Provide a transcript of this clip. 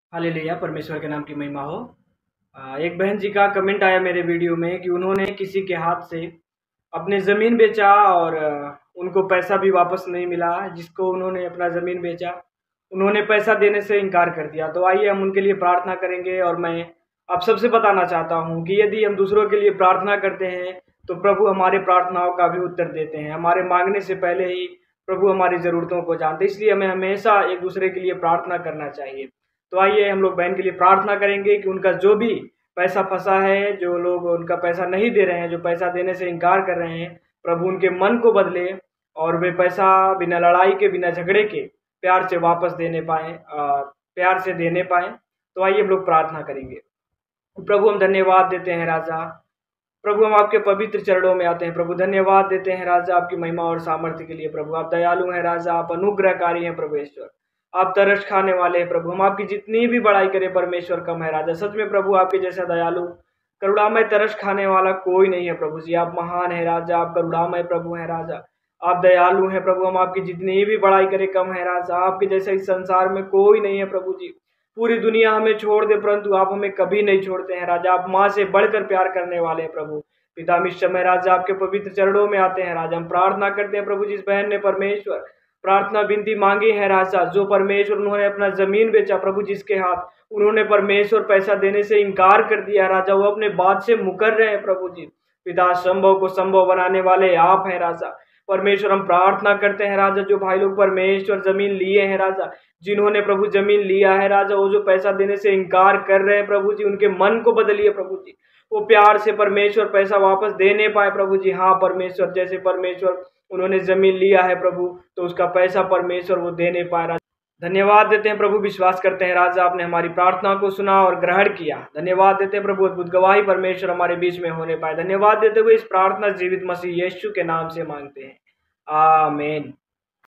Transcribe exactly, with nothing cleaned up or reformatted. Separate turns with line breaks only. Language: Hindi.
हालेलुया, परमेश्वर के नाम की महिमा हो। अ, एक बहन जी का कमेंट आया मेरे वीडियो में कि उन्होंने किसी के हाथ से अपनी ज़मीन बेचा और अ, उनको पैसा भी वापस नहीं मिला। जिसको उन्होंने अपना ज़मीन बेचा, उन्होंने पैसा देने से इनकार कर दिया। तो आइए हम उनके लिए प्रार्थना करेंगे। और मैं आप सबसे बताना चाहता हूँ कि यदि हम दूसरों के लिए प्रार्थना करते हैं, तो प्रभु हमारे प्रार्थनाओं का भी उत्तर देते हैं। हमारे माँगने से पहले ही प्रभु हमारी ज़रूरतों को जानते हैं, इसलिए हमें हमेशा एक दूसरे के लिए प्रार्थना करना चाहिए। तो आइए हम लोग बहन के लिए प्रार्थना करेंगे कि उनका जो भी पैसा फंसा है, जो लोग उनका पैसा नहीं दे रहे हैं, जो पैसा देने से इनकार कर रहे हैं, प्रभु उनके मन को बदले और वे पैसा बिना लड़ाई के, बिना झगड़े के प्यार से वापस देने पाएँ, अ, प्यार से देने पाएँ। तो आइए हम लोग प्रार्थना करेंगे। प्रभु हम धन्यवाद देते हैं राजा, प्रभु हम आपके पवित्र चरणों में आते हैं। प्रभु धन्यवाद देते हैं राजा आपकी महिमा और सामर्थ्य के लिए। प्रभु आप दयालु हैं राजा, आप अनुग्रहकारी हैं परमेश्वर, आप तरस खाने वाले हैं प्रभु। हम आपकी जितनी भी बड़ाई करें परमेश्वर कम है राजा। सच में प्रभु आपके जैसा दयालु, करुणामय, तरस खाने वाला कोई नहीं है प्रभु जी। आप महान है राजा, आप करुणामय प्रभु हैं राजा, आप दयालु हैं प्रभु। हम आपकी जितनी भी बड़ाई करें कम है राजा। आपके जैसा इस संसार में कोई नहीं है प्रभु जी। पूरी दुनिया हमें छोड़ दे परंतु आप हमें कभी नहीं छोड़ते हैं राजा। आप माँ से बढ़कर प्यार करने वाले हैं प्रभु। पिता हम इस समय राजा आपके पवित्र चरणों में आते हैं राजा। हम प्रार्थना करते हैं प्रभु, जिस बहन ने परमेश्वर प्रार्थना विनती मांगी है राजा, जो परमेश्वर उन्होंने अपना जमीन बेचा प्रभु, जिसके हाथ उन्होंने परमेश्वर पैसा देने से इनकार कर दिया राजा, वो अपने बात से मुकर रहे हैं प्रभु जी। पिता संभव को संभव बनाने वाले आप हैं राजा। परमेश्वर हम प्रार्थना करते हैं राजा, जो भाई लोग परमेश्वर जमीन लिए हैं राजा, जिन्होंने प्रभु जमीन लिया है राजा, वो जो पैसा देने से इनकार कर रहे हैं प्रभु जी, उनके मन को बदलिए प्रभु जी। वो प्यार से परमेश्वर पैसा वापस देने पाए प्रभु जी। हाँ परमेश्वर, जैसे परमेश्वर उन्होंने जमीन लिया है प्रभु, तो उसका पैसा परमेश्वर वो देने पाए राजा। धन्यवाद देते हैं प्रभु, विश्वास करते हैं राजा आपने हमारी प्रार्थना को सुना और ग्रहण किया। धन्यवाद देते हैं प्रभु, अद्भुत गवाही परमेश्वर हमारे बीच में होने पाए। धन्यवाद देते हुए इस प्रार्थना जीवित मसीह यीशु के नाम से मांगते हैं, आमीन।